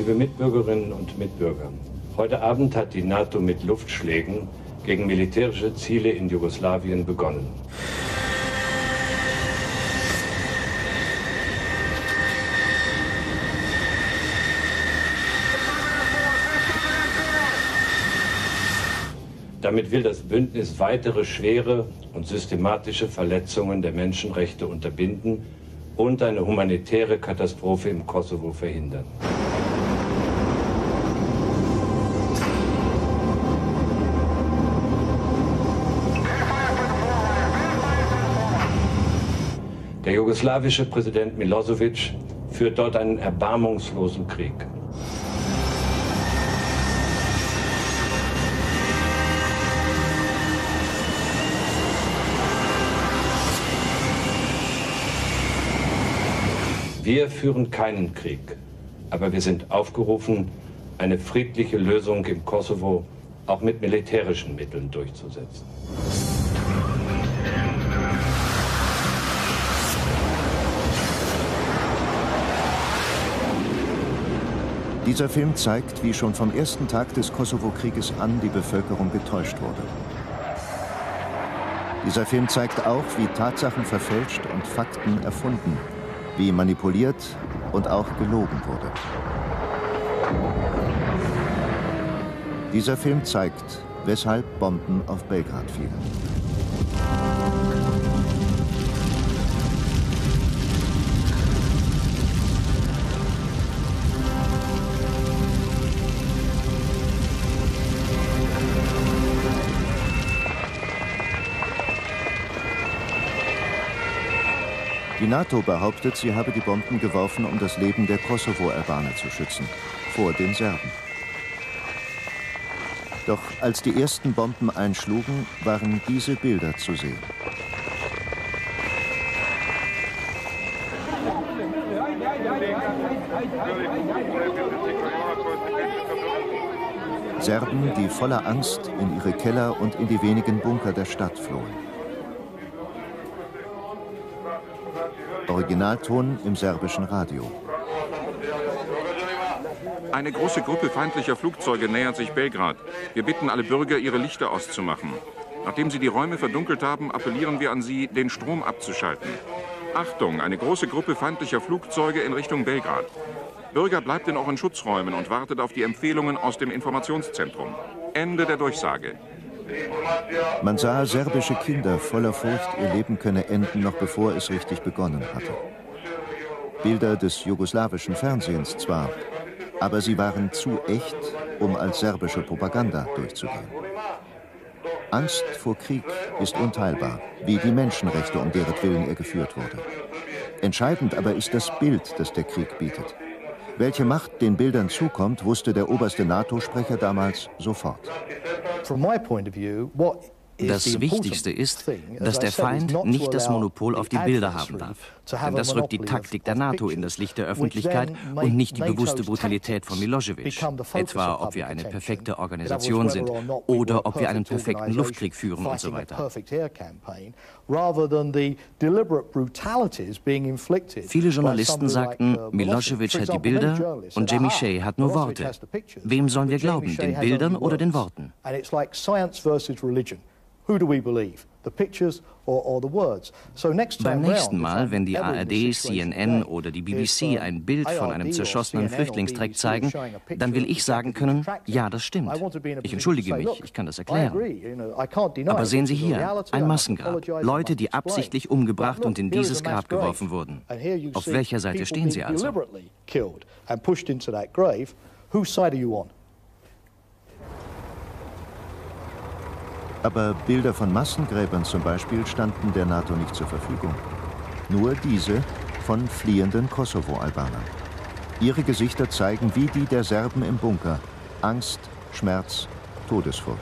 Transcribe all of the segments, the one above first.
Liebe Mitbürgerinnen und Mitbürger, heute Abend hat die NATO mit Luftschlägen gegen militärische Ziele in Jugoslawien begonnen. Damit will das Bündnis weitere schwere und systematische Verletzungen der Menschenrechte unterbinden und eine humanitäre Katastrophe im Kosovo verhindern. Der jugoslawische Präsident Milosevic führt dort einen erbarmungslosen Krieg. Wir führen keinen Krieg, aber wir sind aufgerufen, eine friedliche Lösung im Kosovo auch mit militärischen Mitteln durchzusetzen. Dieser Film zeigt, wie schon vom ersten Tag des Kosovo-Krieges an die Bevölkerung getäuscht wurde. Dieser Film zeigt auch, wie Tatsachen verfälscht und Fakten erfunden, wie manipuliert und auch gelogen wurde. Dieser Film zeigt, weshalb Bomben auf Belgrad fielen. Die NATO behauptet, sie habe die Bomben geworfen, um das Leben der Kosovo-Albaner zu schützen, vor den Serben. Doch als die ersten Bomben einschlugen, waren diese Bilder zu sehen. Serben, die voller Angst in ihre Keller und in die wenigen Bunker der Stadt flohen. Originalton im serbischen Radio. Eine große Gruppe feindlicher Flugzeuge nähert sich Belgrad. Wir bitten alle Bürger, ihre Lichter auszumachen. Nachdem sie die Räume verdunkelt haben, appellieren wir an sie, den Strom abzuschalten. Achtung, eine große Gruppe feindlicher Flugzeuge in Richtung Belgrad. Bürger, bleibt in euren Schutzräumen und wartet auf die Empfehlungen aus dem Informationszentrum. Ende der Durchsage. Man sah serbische Kinder voller Furcht, ihr Leben könne enden, noch bevor es richtig begonnen hatte. Bilder des jugoslawischen Fernsehens zwar, aber sie waren zu echt, um als serbische Propaganda durchzugehen. Angst vor Krieg ist unteilbar, wie die Menschenrechte, um deren Willen er geführt wurde. Entscheidend aber ist das Bild, das der Krieg bietet. Welche Macht den Bildern zukommt, wusste der oberste NATO-Sprecher damals sofort. Das Wichtigste ist, dass der Feind nicht das Monopol auf die Bilder haben darf. Denn das rückt die Taktik der NATO in das Licht der Öffentlichkeit und nicht die bewusste Brutalität von Milosevic. Etwa, ob wir eine perfekte Organisation sind oder ob wir einen perfekten Luftkrieg führen und so weiter. Viele Journalisten sagten, Milosevic hat die Bilder und Jemišej hat nur Worte. Wem sollen wir glauben, den Bildern oder den Worten? Beim nächsten Mal, wenn die ARD, CNN oder die BBC ein Bild von einem zerschossenen Flüchtlingstreck zeigen, dann will ich sagen können, ja, das stimmt. Ich entschuldige mich, ich kann das erklären. Aber sehen Sie hier, ein Massengrab. Leute, die absichtlich umgebracht und in dieses Grab geworfen wurden. Auf welcher Seite stehen Sie also? Aber Bilder von Massengräbern zum Beispiel standen der NATO nicht zur Verfügung. Nur diese von fliehenden Kosovo-Albanern. Ihre Gesichter zeigen wie die der Serben im Bunker. Angst, Schmerz, Todesfurcht.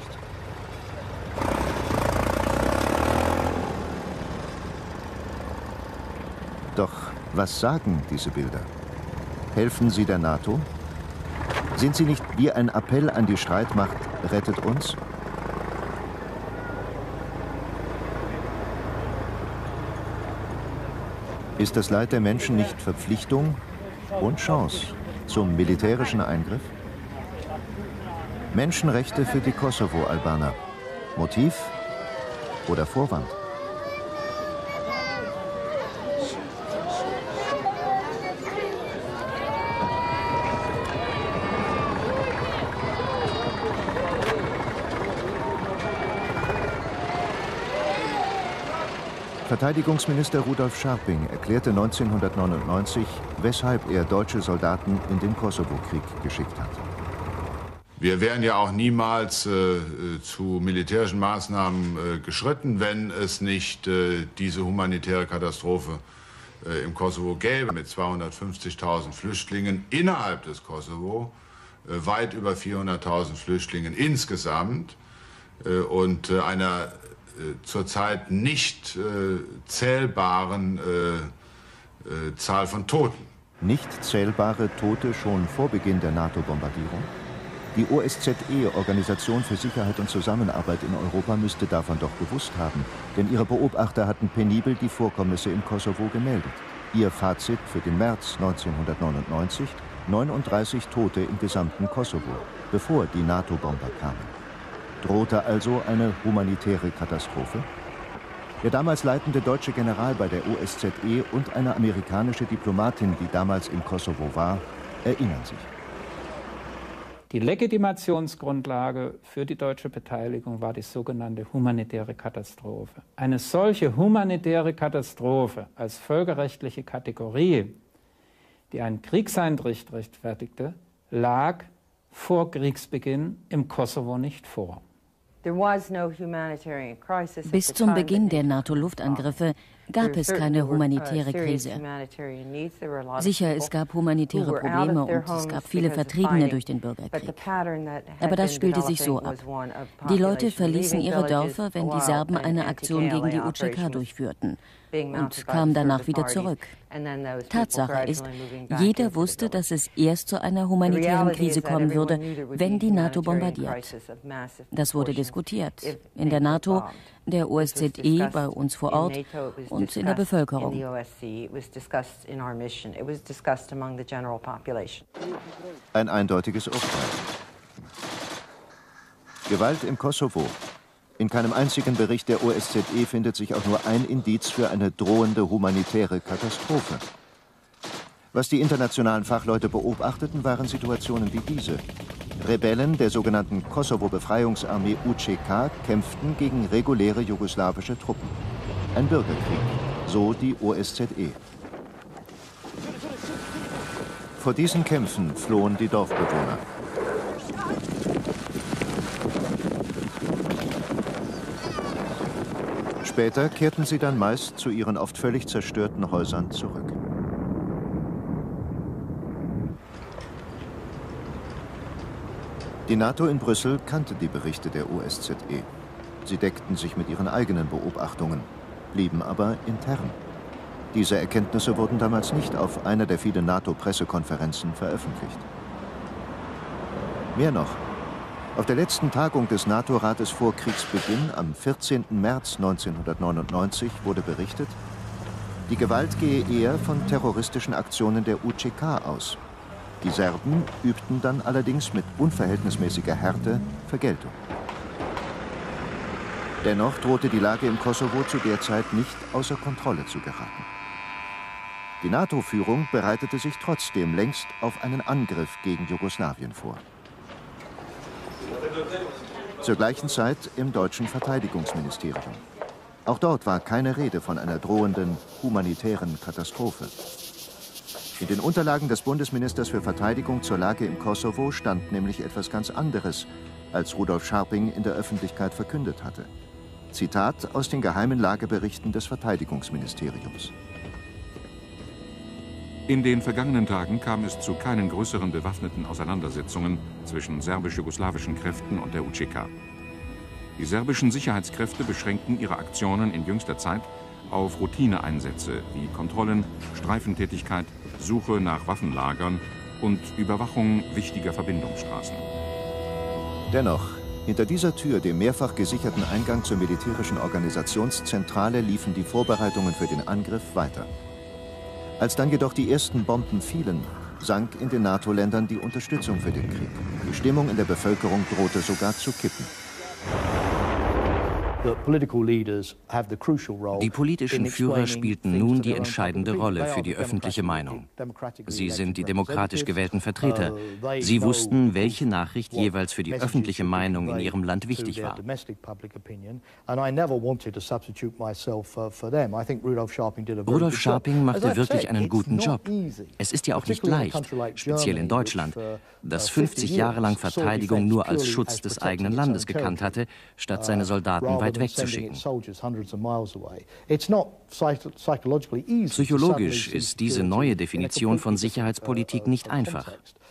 Doch was sagen diese Bilder? Helfen sie der NATO? Sind sie nicht wie ein Appell an die Streitmacht, rettet uns? Ist das Leid der Menschen nicht Verpflichtung und Chance zum militärischen Eingriff? Menschenrechte für die Kosovo-Albaner. Motiv oder Vorwand? Verteidigungsminister Rudolf Scharping erklärte 1999, weshalb er deutsche Soldaten in den Kosovo-Krieg geschickt hat. Wir wären ja auch niemals zu militärischen Maßnahmen geschritten, wenn es nicht diese humanitäre Katastrophe im Kosovo gäbe, mit 250.000 Flüchtlingen innerhalb des Kosovo, weit über 400.000 Flüchtlingen insgesamt und einer zurzeit nicht zählbaren Zahl von Toten. Nicht zählbare Tote schon vor Beginn der NATO-Bombardierung? Die OSZE, Organisation für Sicherheit und Zusammenarbeit in Europa, müsste davon doch gewusst haben, denn ihre Beobachter hatten penibel die Vorkommnisse im Kosovo gemeldet. Ihr Fazit für den März 1999: 39 Tote im gesamten Kosovo, bevor die NATO-Bomber kamen. Drohte also eine humanitäre Katastrophe? Der damals leitende deutsche General bei der OSZE und eine amerikanische Diplomatin, die damals im Kosovo war, erinnern sich. Die Legitimationsgrundlage für die deutsche Beteiligung war die sogenannte humanitäre Katastrophe. Eine solche humanitäre Katastrophe als völkerrechtliche Kategorie, die einen Kriegseintritt rechtfertigte, lag vor Kriegsbeginn im Kosovo nicht vor. Bis zum Beginn der NATO-Luftangriffe gab es keine humanitäre Krise. Sicher, es gab humanitäre Probleme und es gab viele Vertriebene durch den Bürgerkrieg. Aber das spielte sich so ab. Die Leute verließen ihre Dörfer, wenn die Serben eine Aktion gegen die UÇK durchführten und kamen danach wieder zurück. Tatsache ist, jeder wusste, dass es erst zu einer humanitären Krise kommen würde, wenn die NATO bombardiert. Das wurde diskutiert. In der NATO, der OSZE, bei uns vor Ort und in der Bevölkerung. Ein eindeutiges Urteil. Gewalt im Kosovo. In keinem einzigen Bericht der OSZE findet sich auch nur ein Indiz für eine drohende humanitäre Katastrophe. Was die internationalen Fachleute beobachteten, waren Situationen wie diese. Rebellen der sogenannten Kosovo-Befreiungsarmee UÇK kämpften gegen reguläre jugoslawische Truppen. Ein Bürgerkrieg, so die OSZE. Vor diesen Kämpfen flohen die Dorfbewohner. Später kehrten sie dann meist zu ihren oft völlig zerstörten Häusern zurück. Die NATO in Brüssel kannte die Berichte der OSZE. Sie deckten sich mit ihren eigenen Beobachtungen, blieben aber intern. Diese Erkenntnisse wurden damals nicht auf einer der vielen NATO-Pressekonferenzen veröffentlicht. Mehr noch. Auf der letzten Tagung des NATO-Rates vor Kriegsbeginn, am 14. März 1999, wurde berichtet, die Gewalt gehe eher von terroristischen Aktionen der UÇK aus. Die Serben übten dann allerdings mit unverhältnismäßiger Härte Vergeltung. Dennoch drohte die Lage im Kosovo zu der Zeit nicht außer Kontrolle zu geraten. Die NATO-Führung bereitete sich trotzdem längst auf einen Angriff gegen Jugoslawien vor. Zur gleichen Zeit im deutschen Verteidigungsministerium. Auch dort war keine Rede von einer drohenden humanitären Katastrophe. In den Unterlagen des Bundesministers für Verteidigung zur Lage im Kosovo stand nämlich etwas ganz anderes, als Rudolf Scharping in der Öffentlichkeit verkündet hatte. Zitat aus den geheimen Lageberichten des Verteidigungsministeriums. In den vergangenen Tagen kam es zu keinen größeren bewaffneten Auseinandersetzungen zwischen serbisch-jugoslawischen Kräften und der UÇK. Die serbischen Sicherheitskräfte beschränkten ihre Aktionen in jüngster Zeit auf Routineeinsätze wie Kontrollen, Streifentätigkeit, Suche nach Waffenlagern und Überwachung wichtiger Verbindungsstraßen. Dennoch, hinter dieser Tür, dem mehrfach gesicherten Eingang zur militärischen Organisationszentrale, liefen die Vorbereitungen für den Angriff weiter. Als dann jedoch die ersten Bomben fielen, sank in den NATO-Ländern die Unterstützung für den Krieg. Die Stimmung in der Bevölkerung drohte sogar zu kippen. Die politischen Führer spielten nun die entscheidende Rolle für die öffentliche Meinung. Sie sind die demokratisch gewählten Vertreter. Sie wussten, welche Nachricht jeweils für die öffentliche Meinung in ihrem Land wichtig war. Rudolf Scharping machte wirklich einen guten Job. Es ist ja auch nicht leicht, speziell in Deutschland, das 50 Jahre lang Verteidigung nur als Schutz des eigenen Landes gekannt hatte, statt seine Soldaten weit wegzuschicken. Psychologisch ist diese neue Definition von Sicherheitspolitik nicht einfach.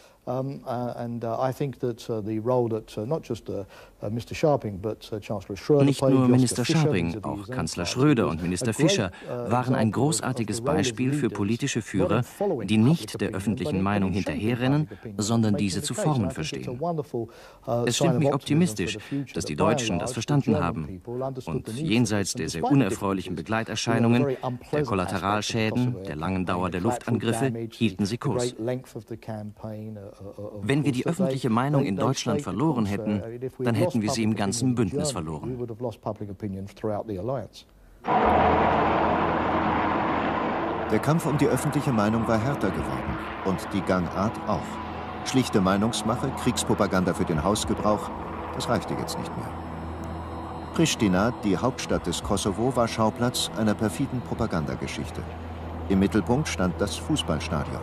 Nicht nur Minister Scharping, auch Kanzler Schröder und Minister Fischer waren ein großartiges Beispiel für politische Führer, die nicht der öffentlichen Meinung hinterherrennen, sondern diese zu formen verstehen. Es stimmt mich optimistisch, dass die Deutschen das verstanden haben und jenseits der sehr unerfreulichen Begleiterscheinungen, der Kollateralschäden, der langen Dauer der Luftangriffe, hielten sie Kurs. Wenn wir die öffentliche Meinung in Deutschland verloren hätten, dann hätten wir sie im ganzen Bündnis verloren. Der Kampf um die öffentliche Meinung war härter geworden und die Gangart auch. Schlichte Meinungsmache, Kriegspropaganda für den Hausgebrauch, das reichte jetzt nicht mehr. Pristina, die Hauptstadt des Kosovo, war Schauplatz einer perfiden Propagandageschichte. Im Mittelpunkt stand das Fußballstadion.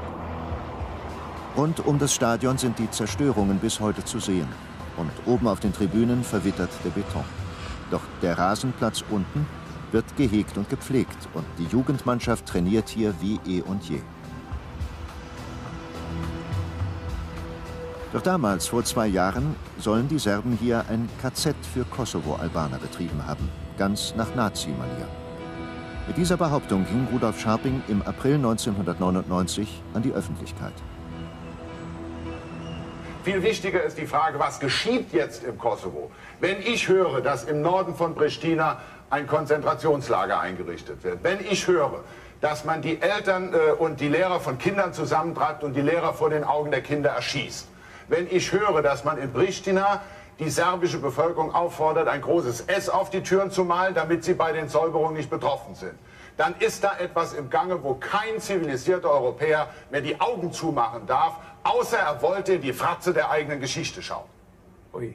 Rund um das Stadion sind die Zerstörungen bis heute zu sehen. Und oben auf den Tribünen verwittert der Beton. Doch der Rasenplatz unten wird gehegt und gepflegt und die Jugendmannschaft trainiert hier wie eh und je. Doch damals, vor 2 Jahren, sollen die Serben hier ein KZ für Kosovo-Albaner betrieben haben, ganz nach Nazi-Manier. Mit dieser Behauptung ging Rudolf Scharping im April 1999 an die Öffentlichkeit. Viel wichtiger ist die Frage, was geschieht jetzt im Kosovo? Wenn ich höre, dass im Norden von Pristina ein Konzentrationslager eingerichtet wird, wenn ich höre, dass man die Eltern und die Lehrer von Kindern zusammentreibt und die Lehrer vor den Augen der Kinder erschießt, wenn ich höre, dass man in Pristina die serbische Bevölkerung auffordert, ein großes S auf die Türen zu malen, damit sie bei den Säuberungen nicht betroffen sind, dann ist da etwas im Gange, wo kein zivilisierter Europäer mehr die Augen zumachen darf, außer er wollte in die Fratze der eigenen Geschichte schauen. Ui.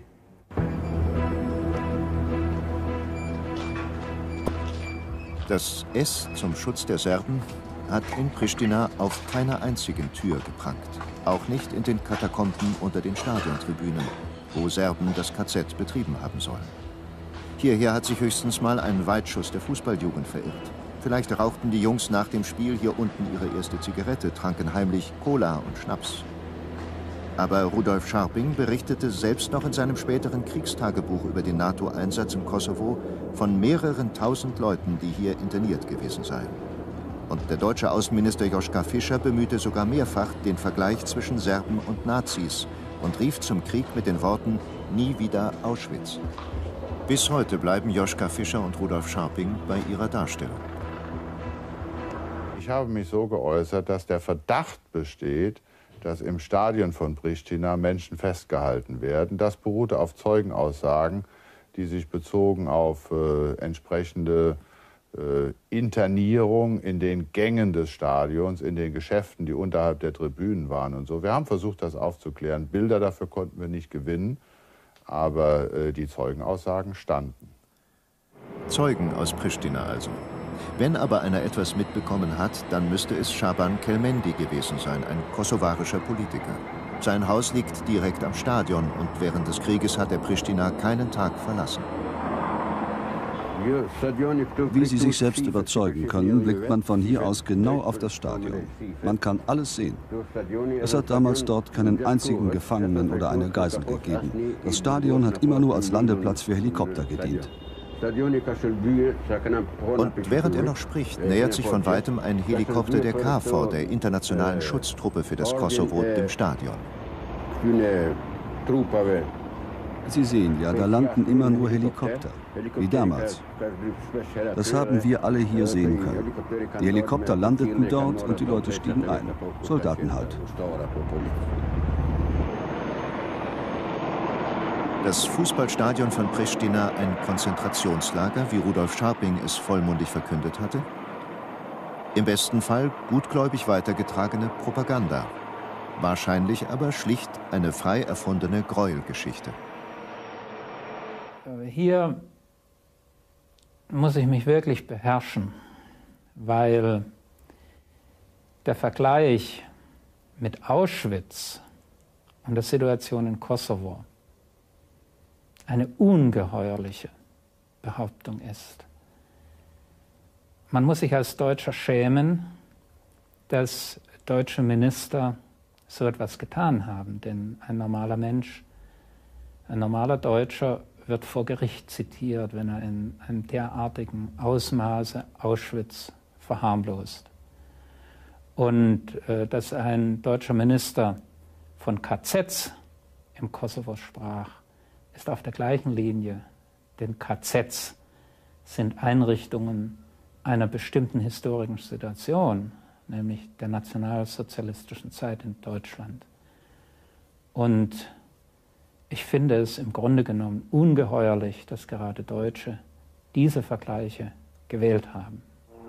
Das S zum Schutz der Serben hat in Pristina auf keiner einzigen Tür geprangt. Auch nicht in den Katakomben unter den Stadiontribünen, wo Serben das KZ betrieben haben sollen. Hierher hat sich höchstens mal ein Weitschuss der Fußballjugend verirrt. Vielleicht rauchten die Jungs nach dem Spiel hier unten ihre erste Zigarette, tranken heimlich Cola und Schnaps. Aber Rudolf Scharping berichtete selbst noch in seinem späteren Kriegstagebuch über den NATO-Einsatz im Kosovo von mehreren tausend Leuten, die hier interniert gewesen seien. Und der deutsche Außenminister Joschka Fischer bemühte sogar mehrfach den Vergleich zwischen Serben und Nazis und rief zum Krieg mit den Worten „Nie wieder Auschwitz". Bis heute bleiben Joschka Fischer und Rudolf Scharping bei ihrer Darstellung. Ich habe mich so geäußert, dass der Verdacht besteht, dass im Stadion von Pristina Menschen festgehalten werden. Das beruhte auf Zeugenaussagen, die sich bezogen auf entsprechende Internierung in den Gängen des Stadions, in den Geschäften, die unterhalb der Tribünen waren und so. Wir haben versucht, das aufzuklären. Bilder dafür konnten wir nicht gewinnen, aber die Zeugenaussagen standen. Zeugen aus Pristina also. Wenn aber einer etwas mitbekommen hat, dann müsste es Shaban Kelmendi gewesen sein, ein kosovarischer Politiker. Sein Haus liegt direkt am Stadion und während des Krieges hat er Pristina keinen Tag verlassen. Wie Sie sich selbst überzeugen können, blickt man von hier aus genau auf das Stadion. Man kann alles sehen. Es hat damals dort keinen einzigen Gefangenen oder eine Geisel gegeben. Das Stadion hat immer nur als Landeplatz für Helikopter gedient. Und während er noch spricht, nähert sich von weitem ein Helikopter der KFOR, der internationalen Schutztruppe für das Kosovo, dem Stadion. Sie sehen ja, da landen immer nur Helikopter, wie damals. Das haben wir alle hier sehen können. Die Helikopter landeten dort und die Leute stiegen ein. Soldaten halt. Das Fußballstadion von Pristina ein Konzentrationslager, wie Rudolf Scharping es vollmundig verkündet hatte? Im besten Fall gutgläubig weitergetragene Propaganda. Wahrscheinlich aber schlicht eine frei erfundene Gräuelgeschichte. Hier muss ich mich wirklich beherrschen, weil der Vergleich mit Auschwitz und der Situation in Kosovo eine ungeheuerliche Behauptung ist. Man muss sich als Deutscher schämen, dass deutsche Minister so etwas getan haben, denn ein normaler Mensch, ein normaler Deutscher wird vor Gericht zitiert, wenn er in einem derartigen Ausmaße Auschwitz verharmlost. Und dass ein deutscher Minister von KZs im Kosovo sprach, ist auf der gleichen Linie, denn KZs sind Einrichtungen einer bestimmten historischen Situation, nämlich der nationalsozialistischen Zeit in Deutschland. Und ich finde es im Grunde genommen ungeheuerlich, dass gerade Deutsche diese Vergleiche gewählt haben.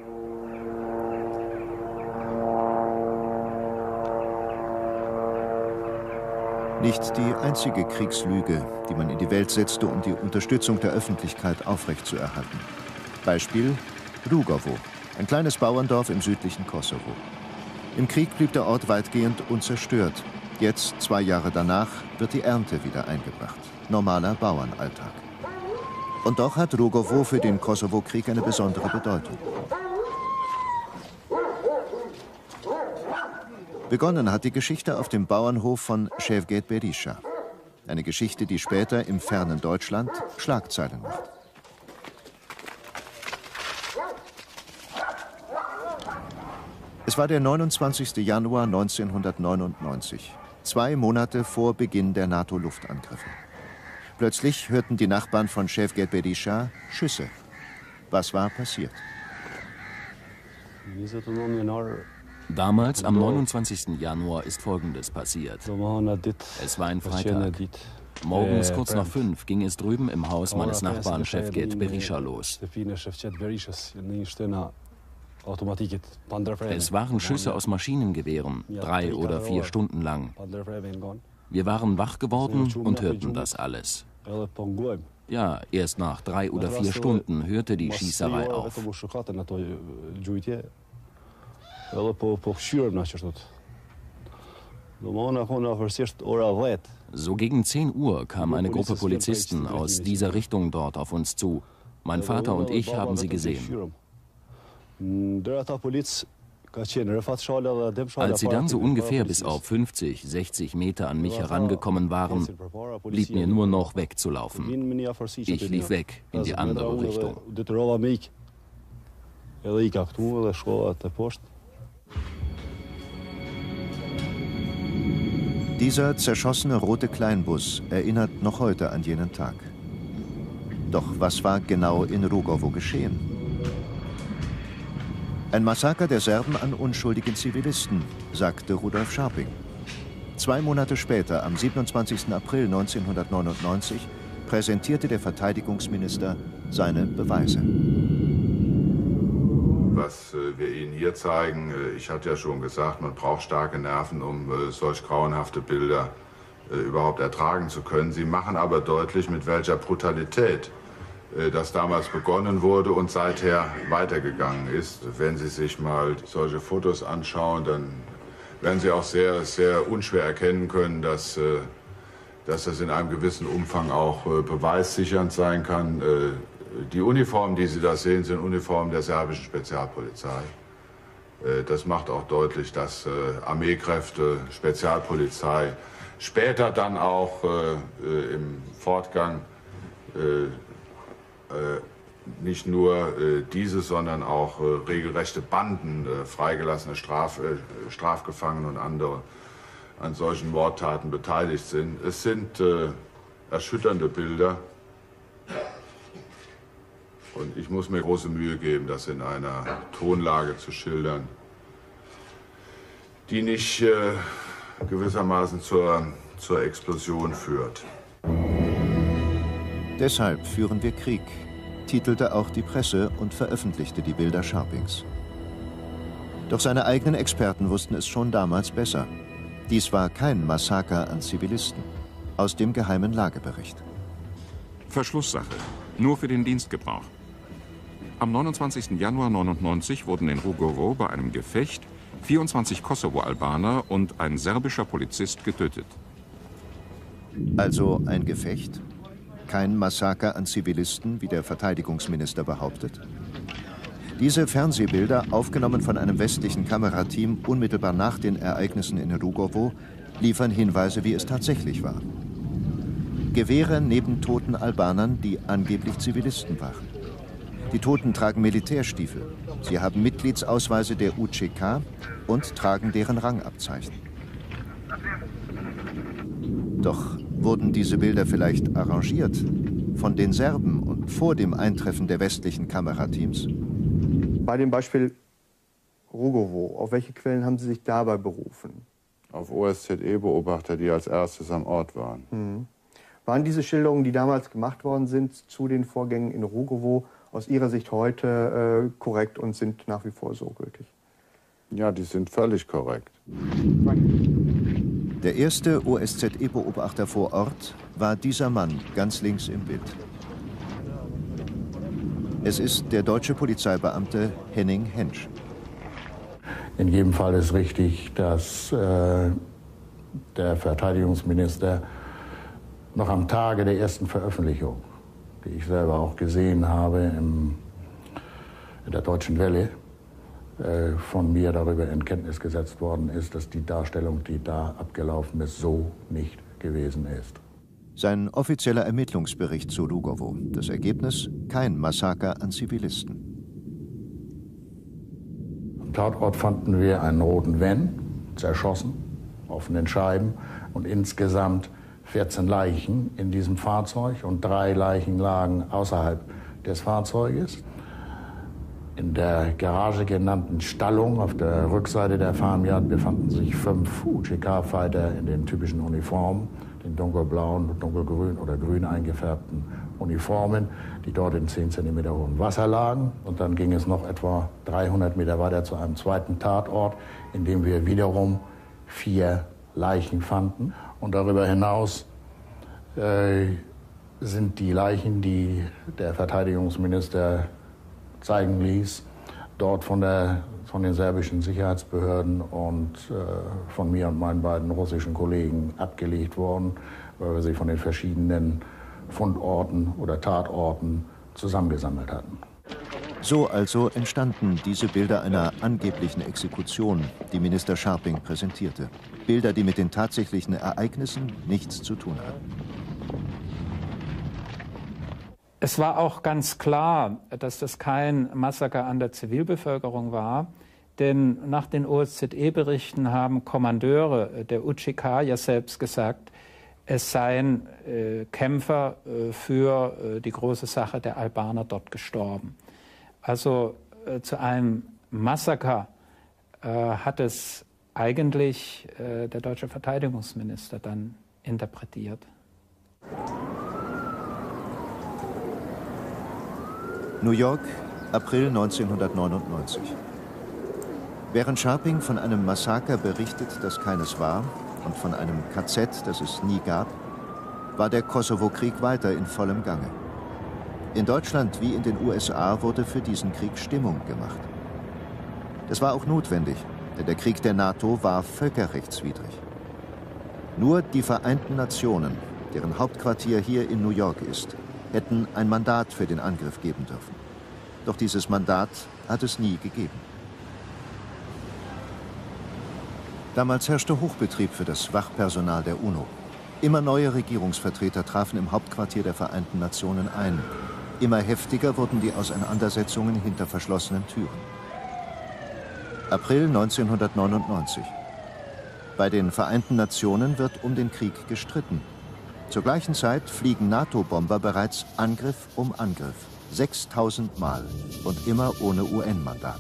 Nicht die einzige Kriegslüge, die man in die Welt setzte, um die Unterstützung der Öffentlichkeit aufrechtzuerhalten. Beispiel Rugovo, ein kleines Bauerndorf im südlichen Kosovo. Im Krieg blieb der Ort weitgehend unzerstört. Jetzt, 2 Jahre danach, wird die Ernte wieder eingebracht. Normaler Bauernalltag. Und doch hat Rugovo für den Kosovo-Krieg eine besondere Bedeutung. Begonnen hat die Geschichte auf dem Bauernhof von Ševket Berisha. Eine Geschichte, die später im fernen Deutschland Schlagzeilen macht. Es war der 29. Januar 1999, 2 Monate vor Beginn der NATO-Luftangriffe. Plötzlich hörten die Nachbarn von Ševket Berisha Schüsse. Was war passiert? Damals, am 29. Januar, ist Folgendes passiert. Es war ein Freitag. Morgens kurz nach 5 ging es drüben im Haus meines Nachbarn Ševket Berisha los. Es waren Schüsse aus Maschinengewehren, 3 oder 4 Stunden lang. Wir waren wach geworden und hörten das alles. Ja, erst nach 3 oder 4 Stunden hörte die Schießerei auf. So gegen 10 Uhr kam eine Gruppe Polizisten aus dieser Richtung dort auf uns zu. Mein Vater und ich haben sie gesehen. Als sie dann so ungefähr bis auf 50, 60 Meter an mich herangekommen waren, blieb mir nur noch wegzulaufen. Ich lief weg in die andere Richtung. Dieser zerschossene rote Kleinbus erinnert noch heute an jenen Tag. Doch was war genau in Rugovo geschehen? Ein Massaker der Serben an unschuldigen Zivilisten, sagte Rudolf Scharping. 2 Monate später, am 27. April 1999, präsentierte der Verteidigungsminister seine Beweise. Was wir Ihnen hier zeigen, ich hatte ja schon gesagt, man braucht starke Nerven, um solch grauenhafte Bilder überhaupt ertragen zu können. Sie machen aber deutlich, mit welcher Brutalität das damals begonnen wurde und seither weitergegangen ist. Wenn Sie sich mal solche Fotos anschauen, dann werden Sie auch sehr, sehr unschwer erkennen können, dass das in einem gewissen Umfang auch beweissichernd sein kann. Die Uniformen, die Sie da sehen, sind Uniformen der serbischen Spezialpolizei. Das macht auch deutlich, dass Armeekräfte, Spezialpolizei, später dann auch im Fortgang nicht nur diese, sondern auch regelrechte Banden freigelassene Strafgefangene und andere an solchen Mordtaten beteiligt sind. Es sind erschütternde Bilder. Und ich muss mir große Mühe geben, das in einer Tonlage zu schildern, die nicht gewissermaßen zur Explosion führt. Deshalb führen wir Krieg, titelte auch die Presse und veröffentlichte die Bilder Scharpings. Doch seine eigenen Experten wussten es schon damals besser. Dies war kein Massaker an Zivilisten. Aus dem geheimen Lagebericht. Verschlusssache. Nur für den Dienstgebrauch. Am 29. Januar 1999 wurden in Rugovo bei einem Gefecht 24 Kosovo-Albaner und ein serbischer Polizist getötet. Also ein Gefecht? Kein Massaker an Zivilisten, wie der Verteidigungsminister behauptet? Diese Fernsehbilder, aufgenommen von einem westlichen Kamerateam unmittelbar nach den Ereignissen in Rugovo, liefern Hinweise, wie es tatsächlich war. Gewehre neben toten Albanern, die angeblich Zivilisten waren. Die Toten tragen Militärstiefel. Sie haben Mitgliedsausweise der UÇK und tragen deren Rangabzeichen. Doch wurden diese Bilder vielleicht arrangiert von den Serben und vor dem Eintreffen der westlichen Kamerateams? Bei dem Beispiel Rugovo, auf welche Quellen haben Sie sich dabei berufen? Auf OSZE-Beobachter, die als erstes am Ort waren. Waren diese Schilderungen, die damals gemacht worden sind, zu den Vorgängen in Rugovo, aus Ihrer Sicht heute korrekt und sind nach wie vor so gültig? Ja, die sind völlig korrekt. Der erste OSZE-Beobachter vor Ort war dieser Mann ganz links im Bild. Es ist der deutsche Polizeibeamte Henning Hentsch. In jedem Fall ist richtig, dass der Verteidigungsminister noch am Tage der ersten Veröffentlichung, die ich selber auch gesehen habe in der Deutschen Welle, von mir darüber in Kenntnis gesetzt worden ist, dass die Darstellung, die da abgelaufen ist, so nicht gewesen ist. Sein offizieller Ermittlungsbericht zu Rugovo. Das Ergebnis? Kein Massaker an Zivilisten. Am Tatort fanden wir einen roten Van, zerschossen, offenen Scheiben und insgesamt 14 Leichen in diesem Fahrzeug und 3 Leichen lagen außerhalb des Fahrzeuges. In der Garage genannten Stallung auf der Rückseite der Farmyard befanden sich 5 UÇK-Fighter in den typischen Uniformen, den dunkelblauen, dunkelgrün oder grün eingefärbten Uniformen, die dort in 10 cm hohem Wasser lagen. Und dann ging es noch etwa 300 Meter weiter zu einem zweiten Tatort, in dem wir wiederum 4 Leichen fanden. Und darüber hinaus sind die Leichen, die der Verteidigungsminister zeigen ließ, dort von den serbischen Sicherheitsbehörden und von mir und meinen beiden russischen Kollegen abgelegt worden, weil wir sie von den verschiedenen Fundorten oder Tatorten zusammengesammelt hatten. So also entstanden diese Bilder einer angeblichen Exekution, die Minister Scharping präsentierte. Bilder, die mit den tatsächlichen Ereignissen nichts zu tun hatten. Es war auch ganz klar, dass das kein Massaker an der Zivilbevölkerung war, denn nach den OSZE-Berichten haben Kommandeure der UÇK ja selbst gesagt, es seien Kämpfer für die große Sache der Albaner dort gestorben. Also zu einem Massaker hat es eigentlich der deutsche Verteidigungsminister dann interpretiert. New York, April 1999. Während Scharping von einem Massaker berichtet, das keines war, und von einem KZ, das es nie gab, war der Kosovo-Krieg weiter in vollem Gange. In Deutschland wie in den USA wurde für diesen Krieg Stimmung gemacht. Das war auch notwendig, denn der Krieg der NATO war völkerrechtswidrig. Nur die Vereinten Nationen, deren Hauptquartier hier in New York ist, hätten ein Mandat für den Angriff geben dürfen. Doch dieses Mandat hat es nie gegeben. Damals herrschte Hochbetrieb für das Wachpersonal der UNO. Immer neue Regierungsvertreter trafen im Hauptquartier der Vereinten Nationen ein. Immer heftiger wurden die Auseinandersetzungen hinter verschlossenen Türen. April 1999. Bei den Vereinten Nationen wird um den Krieg gestritten. Zur gleichen Zeit fliegen NATO-Bomber bereits Angriff um Angriff. 6000 Mal und immer ohne UN-Mandat.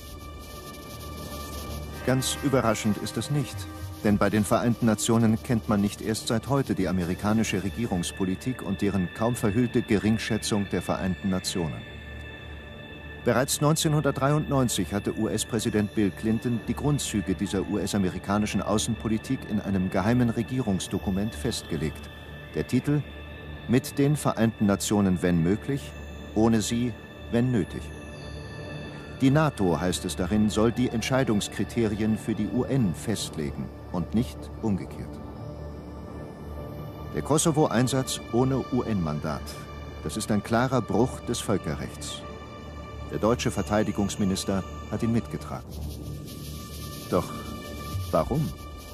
Ganz überraschend ist es nicht, denn bei den Vereinten Nationen kennt man nicht erst seit heute die amerikanische Regierungspolitik und deren kaum verhüllte Geringschätzung der Vereinten Nationen. Bereits 1993 hatte US-Präsident Bill Clinton die Grundzüge dieser US-amerikanischen Außenpolitik in einem geheimen Regierungsdokument festgelegt. Der Titel: Mit den Vereinten Nationen, wenn möglich, ohne sie, wenn nötig. Die NATO, heißt es darin, soll die Entscheidungskriterien für die UN festlegen und nicht umgekehrt. Der Kosovo-Einsatz ohne UN-Mandat, das ist ein klarer Bruch des Völkerrechts. Der deutsche Verteidigungsminister hat ihn mitgetragen. Doch warum?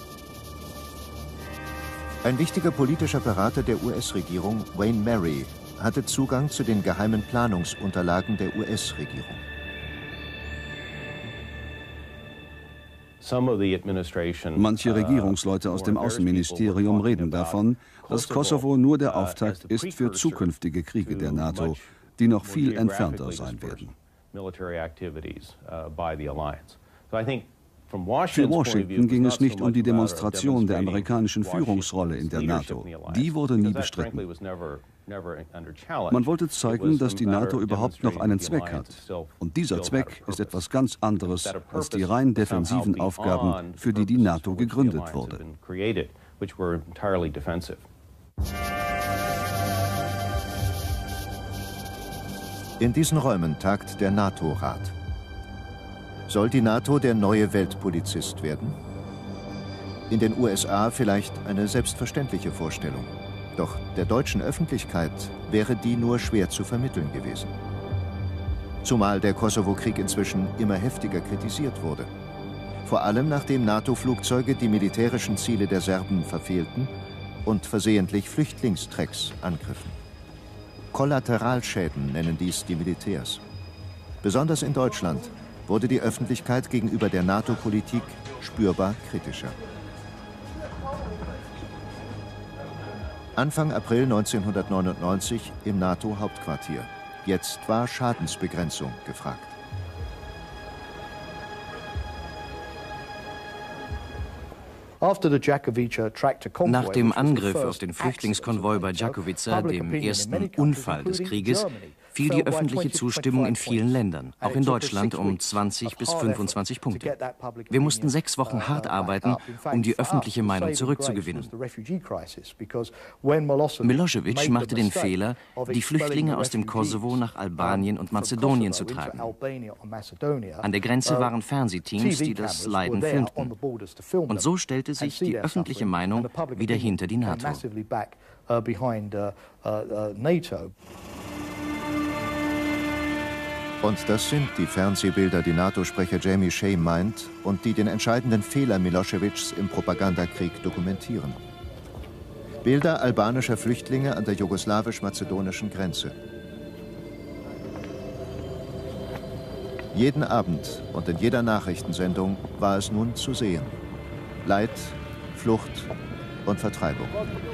Ein wichtiger politischer Berater der US-Regierung, Wayne Mary, hatte Zugang zu den geheimen Planungsunterlagen der US-Regierung. Manche Regierungsleute aus dem Außenministerium reden davon, dass Kosovo nur der Auftakt ist für zukünftige Kriege der NATO, die noch viel entfernter sein werden. Für Washington ging es nicht um die Demonstration der amerikanischen Führungsrolle in der NATO. Die wurde nie bestritten. Man wollte zeigen, dass die NATO überhaupt noch einen Zweck hat. Und dieser Zweck ist etwas ganz anderes als die rein defensiven Aufgaben, für die die NATO gegründet wurde. In diesen Räumen tagt der NATO-Rat. Soll die NATO der neue Weltpolizist werden? In den USA vielleicht eine selbstverständliche Vorstellung. Doch der deutschen Öffentlichkeit wäre die nur schwer zu vermitteln gewesen. Zumal der Kosovo-Krieg inzwischen immer heftiger kritisiert wurde. Vor allem nachdem NATO-Flugzeuge die militärischen Ziele der Serben verfehlten und versehentlich Flüchtlingstrecks angriffen. Kollateralschäden nennen dies die Militärs. Besonders in Deutschland wurde die Öffentlichkeit gegenüber der NATO-Politik spürbar kritischer. Anfang April 1999 im NATO-Hauptquartier. Jetzt war Schadensbegrenzung gefragt. Nach dem Angriff auf den Flüchtlingskonvoi bei Đakovica, dem ersten Unfall des Krieges, fiel die öffentliche Zustimmung in vielen Ländern, auch in Deutschland, um 20 bis 25 Punkte. Wir mussten 6 Wochen hart arbeiten, um die öffentliche Meinung zurückzugewinnen. Milosevic machte den Fehler, die Flüchtlinge aus dem Kosovo nach Albanien und Mazedonien zu treiben. An der Grenze waren Fernsehteams, die das Leiden filmten. Und so stellte sich die öffentliche Meinung wieder hinter die NATO. Und das sind die Fernsehbilder, die NATO-Sprecher Jamie Shea meint und die den entscheidenden Fehler Milosevics im Propagandakrieg dokumentieren. Bilder albanischer Flüchtlinge an der jugoslawisch-mazedonischen Grenze. Jeden Abend und in jeder Nachrichtensendung war es nun zu sehen. Leid, Flucht und Vertreibung.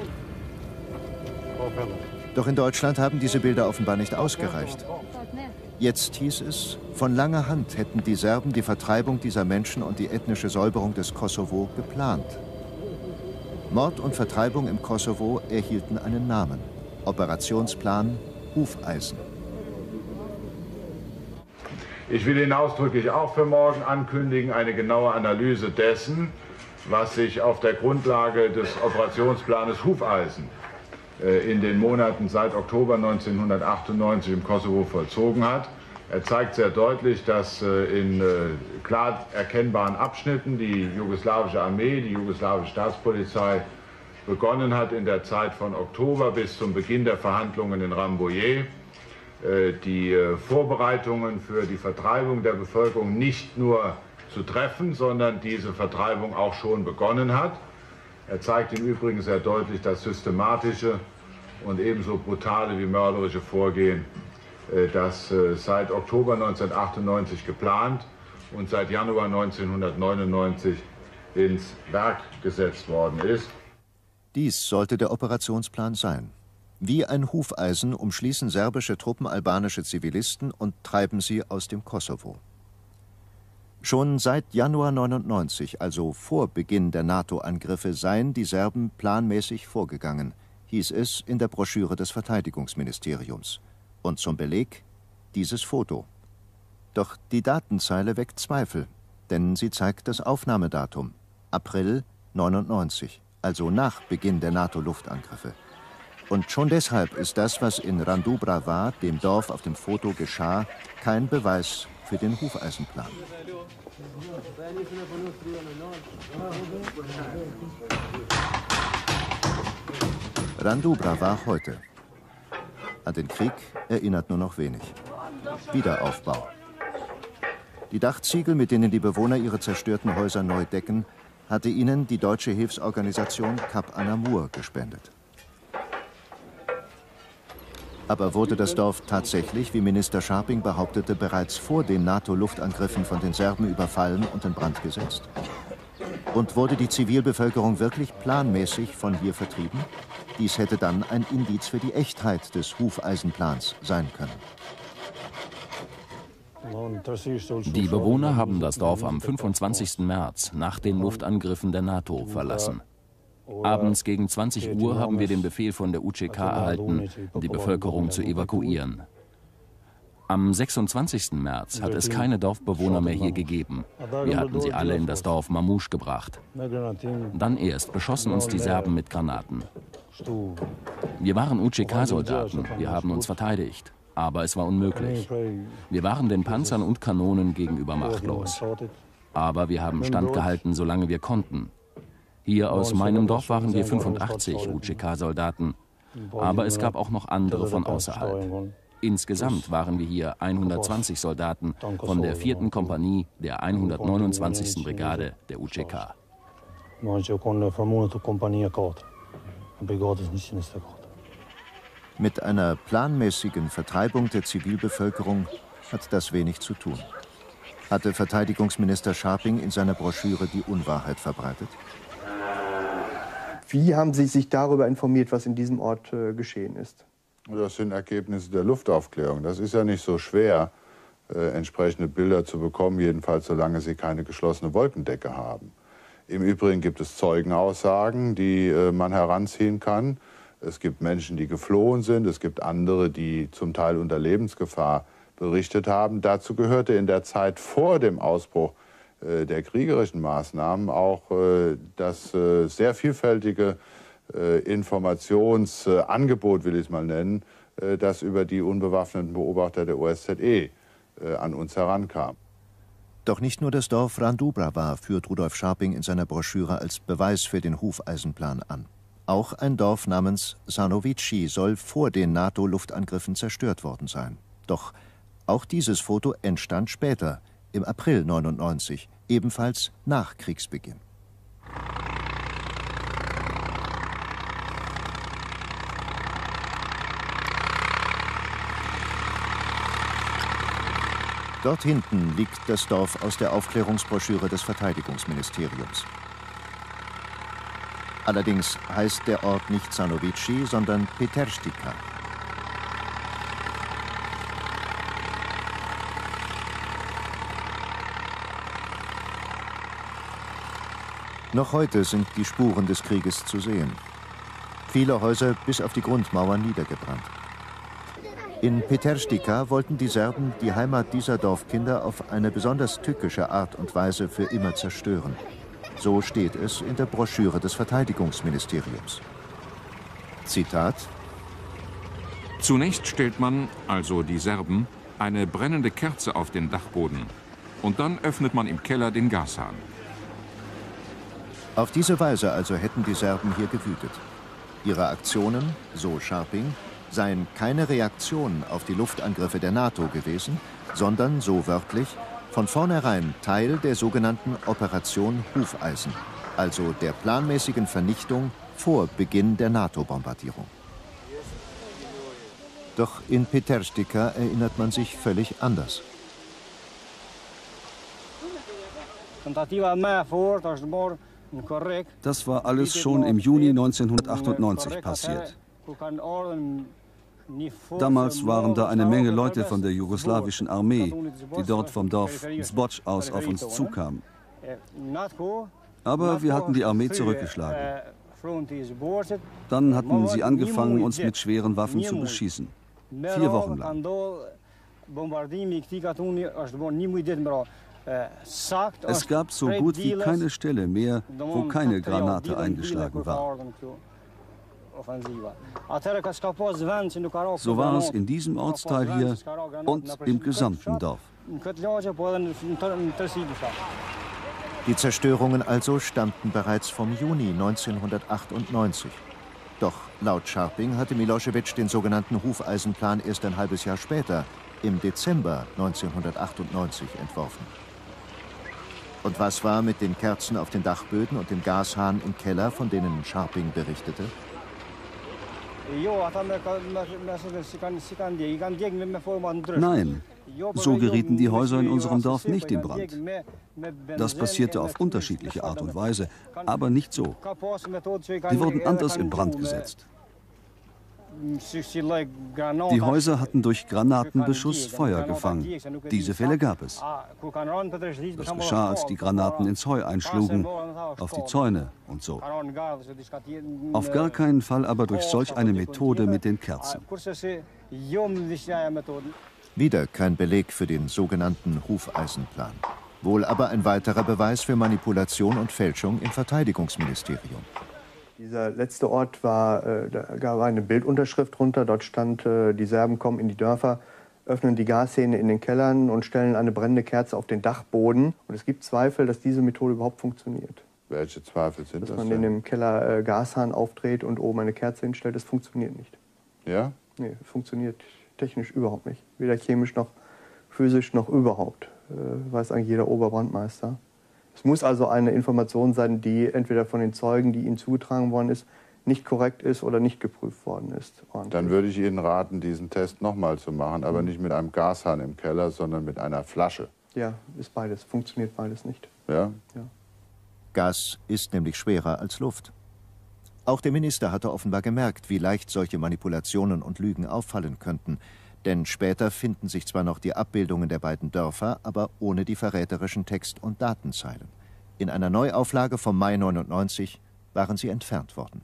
Doch in Deutschland haben diese Bilder offenbar nicht ausgereicht. Jetzt hieß es, von langer Hand hätten die Serben die Vertreibung dieser Menschen und die ethnische Säuberung des Kosovo geplant. Mord und Vertreibung im Kosovo erhielten einen Namen: Operationsplan Hufeisen. Ich will Ihnen ausdrücklich auch für morgen ankündigen, eine genaue Analyse dessen, was sich auf der Grundlage des Operationsplanes Hufeisen in den Monaten seit Oktober 1998 im Kosovo vollzogen hat. Er zeigt sehr deutlich, dass in klar erkennbaren Abschnitten die jugoslawische Armee, die jugoslawische Staatspolizei begonnen hat, in der Zeit von Oktober bis zum Beginn der Verhandlungen in Rambouillet die Vorbereitungen für die Vertreibung der Bevölkerung nicht nur zu treffen, sondern diese Vertreibung auch schon begonnen hat. Er zeigt im Übrigen sehr deutlich das systematische und ebenso brutale wie mörderische Vorgehen, das seit Oktober 1998 geplant und seit Januar 1999 ins Werk gesetzt worden ist. Dies sollte der Operationsplan sein. Wie ein Hufeisen umschließen serbische Truppen albanische Zivilisten und treiben sie aus dem Kosovo. Schon seit Januar 99, also vor Beginn der NATO-Angriffe, seien die Serben planmäßig vorgegangen, hieß es in der Broschüre des Verteidigungsministeriums. Und zum Beleg dieses Foto. Doch die Datenzeile weckt Zweifel, denn sie zeigt das Aufnahmedatum, April 99, also nach Beginn der NATO-Luftangriffe. Und schon deshalb ist das, was in Randubra war, dem Dorf auf dem Foto geschah, kein Beweis für den Hufeisenplan. Randubra war heute. An den Krieg erinnert nur noch wenig. Wiederaufbau. Die Dachziegel, mit denen die Bewohner ihre zerstörten Häuser neu decken, hatte ihnen die deutsche Hilfsorganisation Kap Anamur gespendet. Aber wurde das Dorf tatsächlich, wie Minister Scharping behauptete, bereits vor den NATO-Luftangriffen von den Serben überfallen und in Brand gesetzt? Und wurde die Zivilbevölkerung wirklich planmäßig von hier vertrieben? Dies hätte dann ein Indiz für die Echtheit des Hufeisenplans sein können. Die Bewohner haben das Dorf am 25. März nach den Luftangriffen der NATO verlassen. Abends gegen 20 Uhr haben wir den Befehl von der UÇK erhalten, die Bevölkerung zu evakuieren. Am 26. März hat es keine Dorfbewohner mehr hier gegeben. Wir hatten sie alle in das Dorf Mamouche gebracht. Dann erst beschossen uns die Serben mit Granaten. Wir waren UÇK-Soldaten, wir haben uns verteidigt. Aber es war unmöglich. Wir waren den Panzern und Kanonen gegenüber machtlos. Aber wir haben standgehalten, solange wir konnten. Hier aus meinem Dorf waren wir 85 UÇK-Soldaten. Aber es gab auch noch andere von außerhalb. Insgesamt waren wir hier 120 Soldaten von der 4. Kompanie der 129. Brigade der UÇK. Mit einer planmäßigen Vertreibung der Zivilbevölkerung hat das wenig zu tun. Hatte Verteidigungsminister Scharping in seiner Broschüre die Unwahrheit verbreitet? Wie haben Sie sich darüber informiert, was in diesem Ort geschehen ist? Das sind Ergebnisse der Luftaufklärung. Das ist ja nicht so schwer, entsprechende Bilder zu bekommen, jedenfalls solange Sie keine geschlossene Wolkendecke haben. Im Übrigen gibt es Zeugenaussagen, die man heranziehen kann. Es gibt Menschen, die geflohen sind. Es gibt andere, die zum Teil unter Lebensgefahr berichtet haben. Dazu gehörte in der Zeit vor dem Ausbruch der kriegerischen Maßnahmen auch das sehr vielfältige Informationsangebot, will ich es mal nennen, das über die unbewaffneten Beobachter der OSZE an uns herankam. Doch nicht nur das Dorf Randubra führt Rudolf Scharping in seiner Broschüre als Beweis für den Hufeisenplan an. Auch ein Dorf namens Sanovici soll vor den NATO-Luftangriffen zerstört worden sein. Doch auch dieses Foto entstand später, im April 99, ebenfalls nach Kriegsbeginn. Dort hinten liegt das Dorf aus der Aufklärungsbroschüre des Verteidigungsministeriums. Allerdings heißt der Ort nicht Sanovici, sondern Peterstica. Noch heute sind die Spuren des Krieges zu sehen. Viele Häuser bis auf die Grundmauern niedergebrannt. In Peterstica wollten die Serben die Heimat dieser Dorfkinder auf eine besonders tückische Art und Weise für immer zerstören. So steht es in der Broschüre des Verteidigungsministeriums. Zitat: Zunächst stellt man, also die Serben, eine brennende Kerze auf den Dachboden. Und dann öffnet man im Keller den Gashahn. Auf diese Weise also hätten die Serben hier gewütet. Ihre Aktionen, so Scharping, seien keine Reaktion auf die Luftangriffe der NATO gewesen, sondern, so wörtlich, von vornherein Teil der sogenannten Operation Hufeisen, also der planmäßigen Vernichtung vor Beginn der NATO-Bombardierung. Doch in Peterstica erinnert man sich völlig anders. Das war alles schon im Juni 1998 passiert. Damals waren da eine Menge Leute von der jugoslawischen Armee, die dort vom Dorf Zboč aus auf uns zukamen. Aber wir hatten die Armee zurückgeschlagen. Dann hatten sie angefangen, uns mit schweren Waffen zu beschießen. 4 Wochen lang. Es gab so gut wie keine Stelle mehr, wo keine Granate eingeschlagen war. So war es in diesem Ortsteil hier und im gesamten Dorf. Die Zerstörungen also stammten bereits vom Juni 1998. Doch laut Scharping hatte Milosevic den sogenannten Hufeisenplan erst ein halbes Jahr später, im Dezember 1998, entworfen. Und was war mit den Kerzen auf den Dachböden und dem Gashahn im Keller, von denen Scharping berichtete? Nein, so gerieten die Häuser in unserem Dorf nicht in Brand. Das passierte auf unterschiedliche Art und Weise, aber nicht so. Die wurden anders in Brand gesetzt. Die Häuser hatten durch Granatenbeschuss Feuer gefangen. Diese Fälle gab es. Das geschah, als die Granaten ins Heu einschlugen, auf die Zäune und so. Auf gar keinen Fall aber durch solch eine Methode mit den Kerzen. Wieder kein Beleg für den sogenannten Hufeisenplan. Wohl aber ein weiterer Beweis für Manipulation und Fälschung im Verteidigungsministerium. Dieser letzte Ort da gab eine Bildunterschrift runter. Dort stand, die Serben kommen in die Dörfer, öffnen die Gashähne in den Kellern und stellen eine brennende Kerze auf den Dachboden. Und es gibt Zweifel, dass diese Methode überhaupt funktioniert. Welche Zweifel sind das? Dass man in dem Keller Gashahn aufdreht und oben eine Kerze hinstellt, das funktioniert nicht. Ja? Nee, funktioniert technisch überhaupt nicht. Weder chemisch noch physisch noch überhaupt. Weiß eigentlich jeder Oberbrandmeister. Es muss also eine Information sein, die entweder von den Zeugen, die ihnen zugetragen worden ist, nicht korrekt ist oder nicht geprüft worden ist. Dann würde ich Ihnen raten, diesen Test nochmal zu machen, aber nicht mit einem Gashahn im Keller, sondern mit einer Flasche. Ja, ist beides. Funktioniert beides nicht. Ja? Ja. Gas ist nämlich schwerer als Luft. Auch der Minister hatte offenbar gemerkt, wie leicht solche Manipulationen und Lügen auffallen könnten. Denn später finden sich zwar noch die Abbildungen der beiden Dörfer, aber ohne die verräterischen Text- und Datenzeilen. In einer Neuauflage vom Mai 99 waren sie entfernt worden.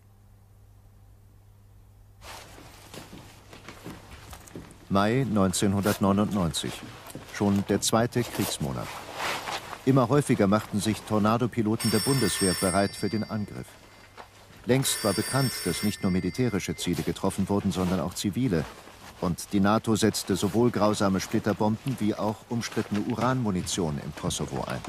Mai 1999, schon der 2. Kriegsmonat. Immer häufiger machten sich Tornado-Piloten der Bundeswehr bereit für den Angriff. Längst war bekannt, dass nicht nur militärische Ziele getroffen wurden, sondern auch zivile. Und die NATO setzte sowohl grausame Splitterbomben wie auch umstrittene Uranmunition im Kosovo ein.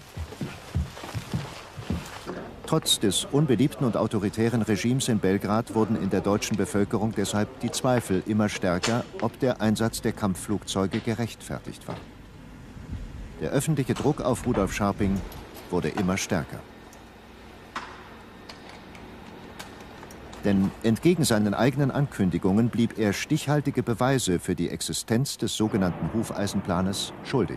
Trotz des unbeliebten und autoritären Regimes in Belgrad wurden in der deutschen Bevölkerung deshalb die Zweifel immer stärker, ob der Einsatz der Kampfflugzeuge gerechtfertigt war. Der öffentliche Druck auf Rudolf Scharping wurde immer stärker. Denn entgegen seinen eigenen Ankündigungen blieb er stichhaltige Beweise für die Existenz des sogenannten Hufeisenplanes schuldig.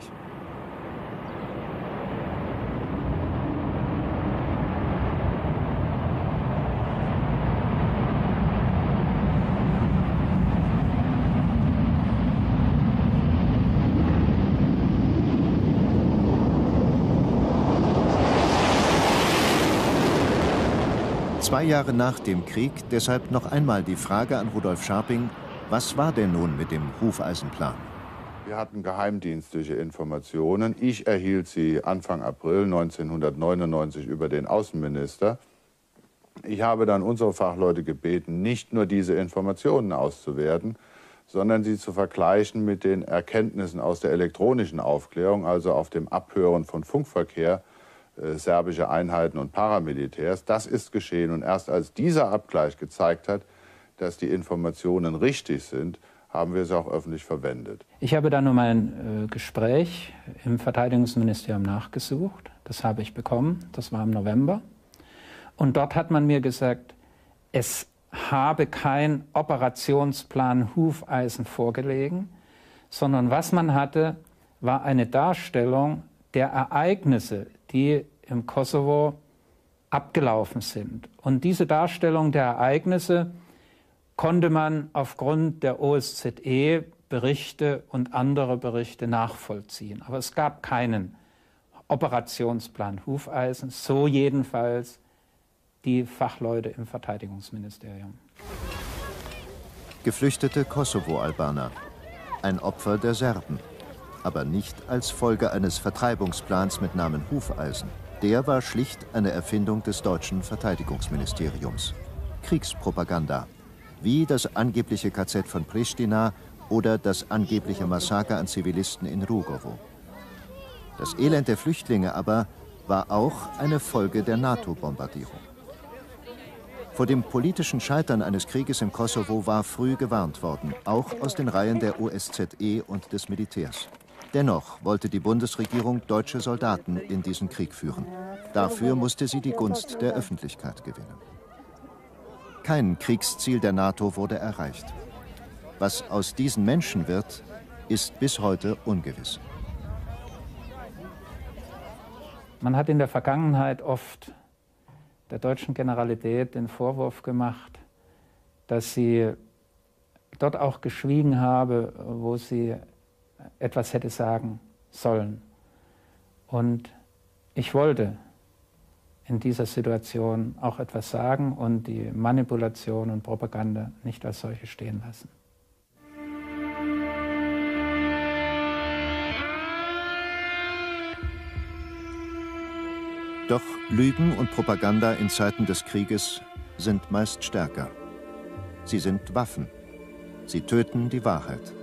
Zwei Jahre nach dem Krieg deshalb noch einmal die Frage an Rudolf Scharping, was war denn nun mit dem Hufeisenplan? Wir hatten geheimdienstliche Informationen. Ich erhielt sie Anfang April 1999 über den Außenminister. Ich habe dann unsere Fachleute gebeten, nicht nur diese Informationen auszuwerten, sondern sie zu vergleichen mit den Erkenntnissen aus der elektronischen Aufklärung, also auf dem Abhören von Funkverkehr, serbische Einheiten und Paramilitärs. Das ist geschehen und erst als dieser Abgleich gezeigt hat, dass die Informationen richtig sind, haben wir sie auch öffentlich verwendet. Ich habe dann um ein Gespräch im Verteidigungsministerium nachgesucht. Das habe ich bekommen, das war im November. Und dort hat man mir gesagt, es habe kein Operationsplan Hufeisen vorgelegen, sondern was man hatte, war eine Darstellung der Ereignisse, die im Kosovo abgelaufen sind. Und diese Darstellung der Ereignisse konnte man aufgrund der OSZE-Berichte und andere Berichte nachvollziehen. Aber es gab keinen Operationsplan Hufeisen, so jedenfalls die Fachleute im Verteidigungsministerium. Geflüchtete Kosovo-Albaner, ein Opfer der Serben, aber nicht als Folge eines Vertreibungsplans mit Namen Hufeisen. Der war schlicht eine Erfindung des deutschen Verteidigungsministeriums. Kriegspropaganda, wie das angebliche KZ von Pristina oder das angebliche Massaker an Zivilisten in Rugovo. Das Elend der Flüchtlinge aber war auch eine Folge der NATO-Bombardierung. Vor dem politischen Scheitern eines Krieges im Kosovo war früh gewarnt worden, auch aus den Reihen der OSZE und des Militärs. Dennoch wollte die Bundesregierung deutsche Soldaten in diesen Krieg führen. Dafür musste sie die Gunst der Öffentlichkeit gewinnen. Kein Kriegsziel der NATO wurde erreicht. Was aus diesen Menschen wird, ist bis heute ungewiss. Man hat in der Vergangenheit oft der deutschen Generalität den Vorwurf gemacht, dass sie dort auch geschwiegen habe, wo sie etwas hätte sagen sollen. Und ich wollte in dieser Situation auch etwas sagen und die Manipulation und Propaganda nicht als solche stehen lassen. Doch Lügen und Propaganda in Zeiten des Krieges sind meist stärker. Sie sind Waffen. Sie töten die Wahrheit.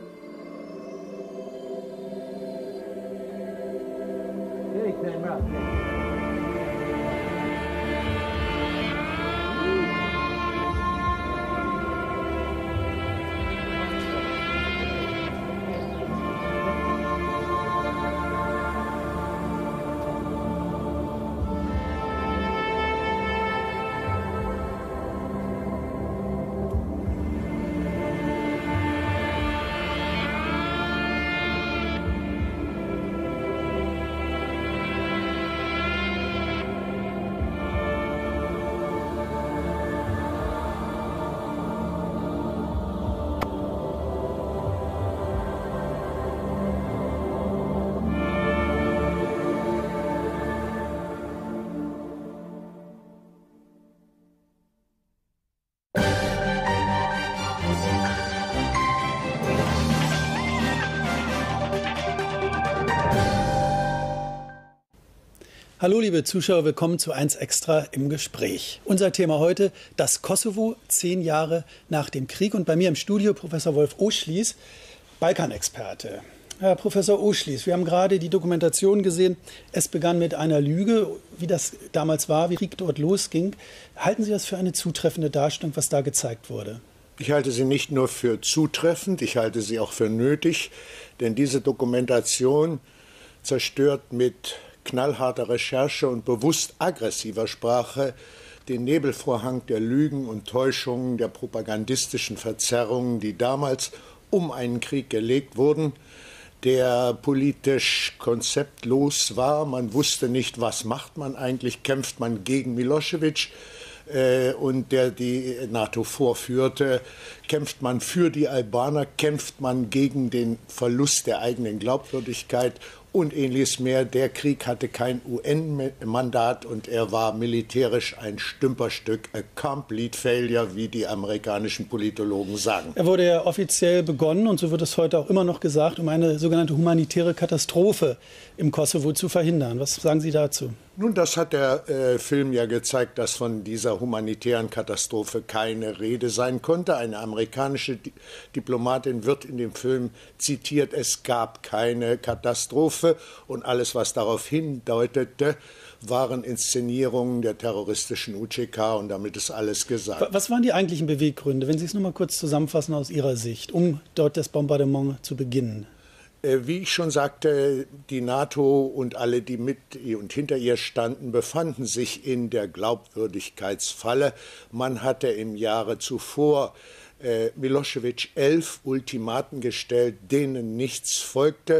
Hallo liebe Zuschauer, willkommen zu 1 Extra im Gespräch. Unser Thema heute, das Kosovo, 10 Jahre nach dem Krieg. Und bei mir im Studio Professor Wolf Oschlies, Balkanexperte. Herr Professor Oschlies, wir haben gerade die Dokumentation gesehen. Es begann mit einer Lüge, wie das damals war, wie Krieg dort losging. Halten Sie das für eine zutreffende Darstellung, was da gezeigt wurde? Ich halte sie nicht nur für zutreffend, ich halte sie auch für nötig. Denn diese Dokumentation zerstört mit knallharter Recherche und bewusst aggressiver Sprache den Nebelvorhang der Lügen und Täuschungen, der propagandistischen Verzerrungen, die damals um einen Krieg gelegt wurden, der politisch konzeptlos war. Man wusste nicht, was macht man eigentlich, kämpft man gegen Milosevic und der die NATO vorführte, kämpft man für die Albaner, kämpft man gegen den Verlust der eigenen Glaubwürdigkeit und ähnliches mehr. Der Krieg hatte kein UN-Mandat und er war militärisch ein Stümperstück, a complete failure, wie die amerikanischen Politologen sagen. Er wurde ja offiziell begonnen, und so wird es heute auch immer noch gesagt, um eine sogenannte humanitäre Katastrophe im Kosovo zu verhindern. Was sagen Sie dazu? Nun, das hat der Film ja gezeigt, dass von dieser humanitären Katastrophe keine Rede sein konnte. Eine amerikanische Diplomatin wird in dem Film zitiert, es gab keine Katastrophe. Und alles, was darauf hindeutete, waren Inszenierungen der terroristischen UÇK, und damit ist alles gesagt. Was waren die eigentlichen Beweggründe, wenn Sie es noch mal kurz zusammenfassen aus Ihrer Sicht, um dort das Bombardement zu beginnen? Wie ich schon sagte, die NATO und alle, die mit und hinter ihr standen, befanden sich in der Glaubwürdigkeitsfalle. Man hatte im Jahre zuvor Milosevic 11 Ultimaten gestellt, denen nichts folgte.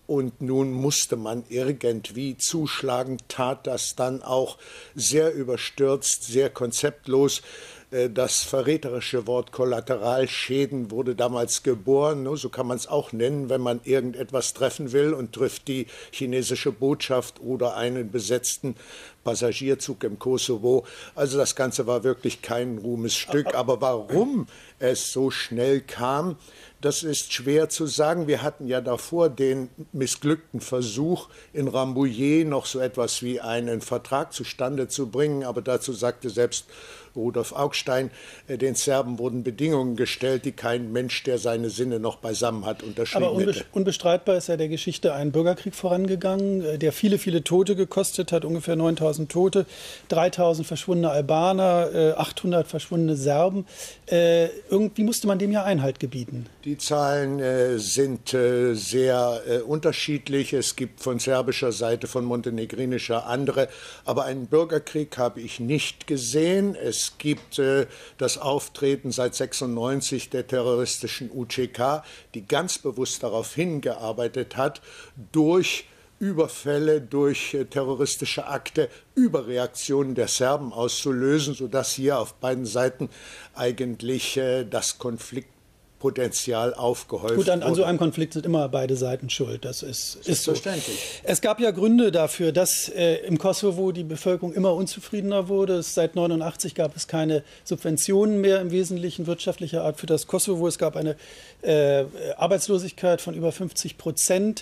Und nun musste man irgendwie zuschlagen, tat das dann auch sehr überstürzt, sehr konzeptlos. Das verräterische Wort Kollateralschäden wurde damals geboren. So kann man es auch nennen, wenn man irgendetwas treffen will und trifft die chinesische Botschaft oder einen besetzten Passagierzug im Kosovo. Also das Ganze war wirklich kein Ruhmesstück. Aber warum es so schnell kam, das ist schwer zu sagen. Wir hatten ja davor den missglückten Versuch, in Rambouillet noch so etwas wie einen Vertrag zustande zu bringen. Aber dazu sagte selbst Rudolf Augstein, den Serben wurden Bedingungen gestellt, die kein Mensch, der seine Sinne noch beisammen hat, unterschrieben hätte. Aber unbestreitbar ist ja der Geschichte ein Bürgerkrieg vorangegangen, der viele, viele Tote gekostet hat, ungefähr 9.000 Tote, 3.000 verschwundene Albaner, 800 verschwundene Serben. Irgendwie musste man dem ja Einhalt gebieten. Die Zahlen sind sehr unterschiedlich. Es gibt von serbischer Seite, von montenegrinischer andere. Aber einen Bürgerkrieg habe ich nicht gesehen. Es gibt das Auftreten seit 1996 der terroristischen UÇK, die ganz bewusst darauf hingearbeitet hat, durch Überfälle, durch terroristische Akte, Überreaktionen der Serben auszulösen, sodass hier auf beiden Seiten eigentlich das Konfliktpotenzial aufgehäuft wurde. Gut, an so wurde. einem Konflikt sind immer beide Seiten schuld. Das ist so. Verständlich. Es gab ja Gründe dafür, dass im Kosovo die Bevölkerung immer unzufriedener wurde. Seit 1989 gab es keine Subventionen mehr, im Wesentlichen wirtschaftlicher Art, für das Kosovo. Es gab eine Arbeitslosigkeit von über 50%.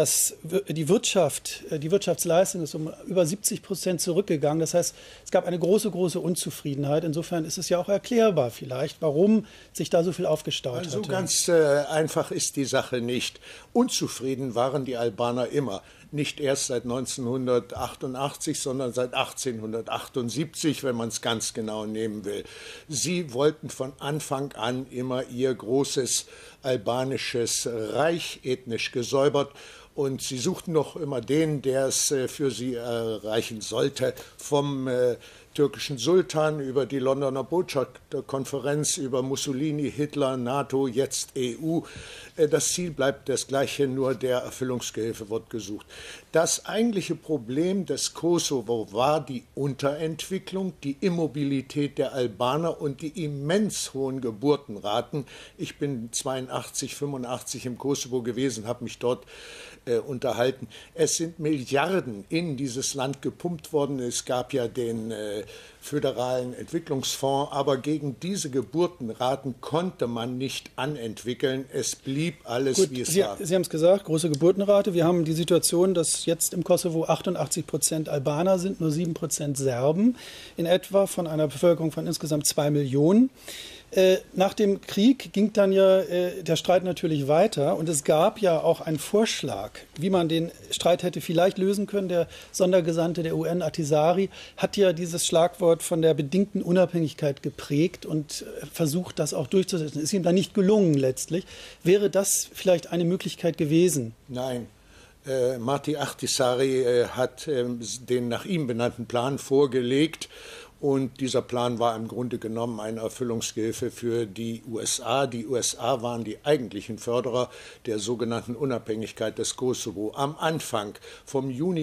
Die Wirtschaftsleistung ist um über 70% zurückgegangen. Das heißt, es gab eine große, große Unzufriedenheit. Insofern ist es ja auch erklärbar vielleicht, warum sich da so viel aufgestaut hat. So ganz einfach ist die Sache nicht. Unzufrieden waren die Albaner immer. Nicht erst seit 1988, sondern seit 1878, wenn man es ganz genau nehmen will. Sie wollten von Anfang an immer ihr großes albanisches Reich, ethnisch gesäubert. Und sie suchten noch immer den, der es für sie erreichen sollte, vom türkischen Sultan über die Londoner Botschafterkonferenz, über Mussolini, Hitler, NATO, jetzt EU. Das Ziel bleibt das gleiche, nur der Erfüllungsgehilfe wird gesucht. Das eigentliche Problem des Kosovo war die Unterentwicklung, die Immobilität der Albaner und die immens hohen Geburtenraten. Ich bin 82, 85 im Kosovo gewesen, habe mich dort unterhalten. Es sind Milliarden in dieses Land gepumpt worden. Es gab ja den föderalen Entwicklungsfonds, aber gegen diese Geburtenraten konnte man nicht anentwickeln. Es blieb alles, wie es war. Sie haben es gesagt, große Geburtenrate. Wir haben die Situation, dass jetzt im Kosovo 88% Albaner sind, nur 7% Serben, in etwa von einer Bevölkerung von insgesamt 2 Millionen. Nach dem Krieg ging dann ja der Streit natürlich weiter und es gab ja auch einen Vorschlag, wie man den Streit hätte vielleicht lösen können. Der Sondergesandte der UN, Ahtisaari, hat ja dieses Schlagwort von der bedingten Unabhängigkeit geprägt und versucht, das auch durchzusetzen. Ist ihm dann nicht gelungen letztlich. Wäre das vielleicht eine Möglichkeit gewesen? Nein. Martti Ahtisaari hat den nach ihm benannten Plan vorgelegt. Und dieser Plan war im Grunde genommen eine Erfüllungsgehilfe für die USA. Die USA waren die eigentlichen Förderer der sogenannten Unabhängigkeit des Kosovo. Am Anfang vom Juni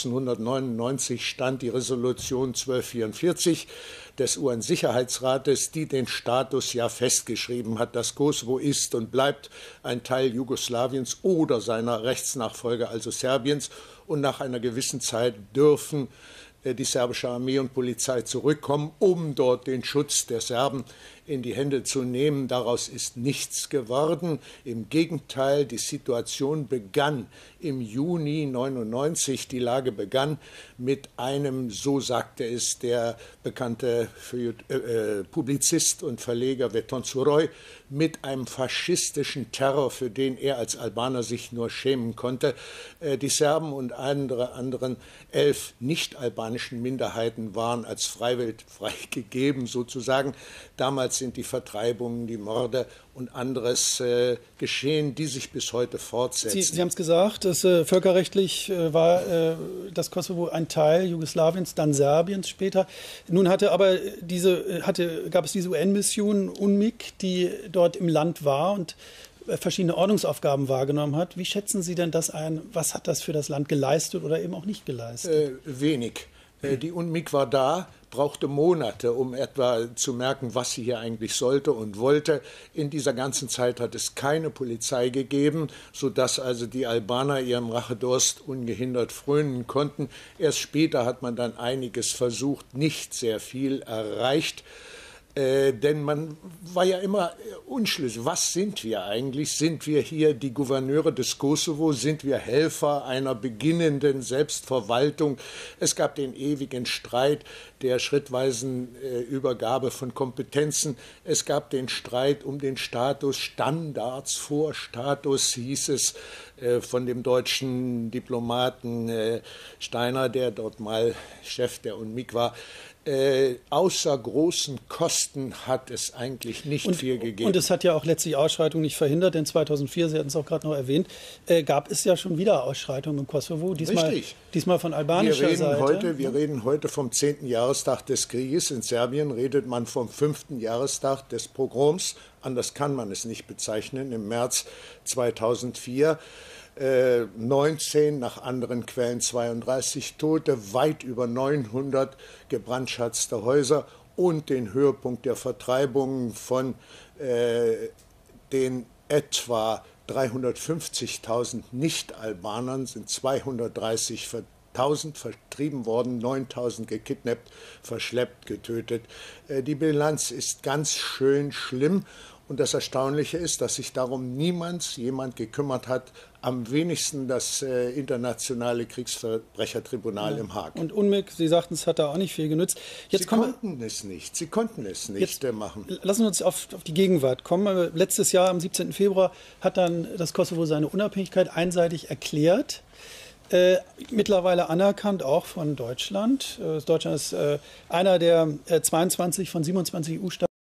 1999 stand die Resolution 1244 des UN-Sicherheitsrates, die den Status ja festgeschrieben hat. Das Kosovo ist und bleibt ein Teil Jugoslawiens oder seiner Rechtsnachfolger, also Serbiens. Und nach einer gewissen Zeit dürfen die serbische Armee und Polizei zurückkommen, um dort den Schutz der Serben in die Hände zu nehmen. Daraus ist nichts geworden. Im Gegenteil, die Situation begann im Juni 1999. Die Lage begann mit einem, so sagte es der bekannte Publizist und Verleger Veton Curoy, mit einem faschistischen Terror, für den er als Albaner sich nur schämen konnte. Die Serben und anderen 11 nicht-albanischen Minderheiten waren als freiwillig freigegeben sozusagen. Damals sind die Vertreibungen, die Morde und anderes geschehen, die sich bis heute fortsetzen. Sie haben es gesagt, dass, völkerrechtlich war das Kosovo ein Teil Jugoslawiens, dann Serbiens später. Nun gab es diese UN-Mission UNMIK, die dort im Land war und verschiedene Ordnungsaufgaben wahrgenommen hat. Wie schätzen Sie denn das ein? Was hat das für das Land geleistet oder eben auch nicht geleistet? Wenig. Die UNMIK war da, brauchte Monate, um etwa zu merken, was sie hier eigentlich sollte und wollte. In dieser ganzen Zeit hat es keine Polizei gegeben, sodass also die Albaner ihrem Rachedurst ungehindert frönen konnten. Erst später hat man dann einiges versucht, nicht sehr viel erreicht. Denn man war ja immer unschlüssig. Was sind wir eigentlich? Sind wir hier die Gouverneure des Kosovo? Sind wir Helfer einer beginnenden Selbstverwaltung? Es gab den ewigen Streit der schrittweisen Übergabe von Kompetenzen. Es gab den Streit um den Status, Standards vor Status, hieß es von dem deutschen Diplomaten Steiner, der dort mal Chef der UNMIK war. Außer großen Kosten hat es eigentlich nicht viel gegeben. Und es hat ja auch letztlich Ausschreitungen nicht verhindert, denn 2004, Sie hatten es auch gerade noch erwähnt, gab es ja schon wieder Ausschreitungen im Kosovo. Diesmal von albanischer Seite. Wir reden heute vom 10. Jahrestag des Krieges. In Serbien redet man vom 5. Jahrestag des Pogroms. Anders kann man es nicht bezeichnen. Im März 2004. 19, nach anderen Quellen 32 Tote, weit über 900 gebrandschatzte Häuser und den Höhepunkt der Vertreibungen von den etwa 350.000 Nicht-Albanern sind 230.000 vertrieben worden, 9.000 gekidnappt, verschleppt, getötet. Die Bilanz ist ganz schön schlimm. Und das Erstaunliche ist, dass sich darum jemand gekümmert hat, am wenigsten das internationale Kriegsverbrechertribunal im Haag. Und UNMIK, Sie sagten, es hat da auch nicht viel genützt. Sie konnten es nicht machen. Lassen wir uns auf die Gegenwart kommen. Letztes Jahr, am 17. Februar, hat dann das Kosovo seine Unabhängigkeit einseitig erklärt. Mittlerweile anerkannt auch von Deutschland. Deutschland ist einer der 22 von 27 EU-Staaten,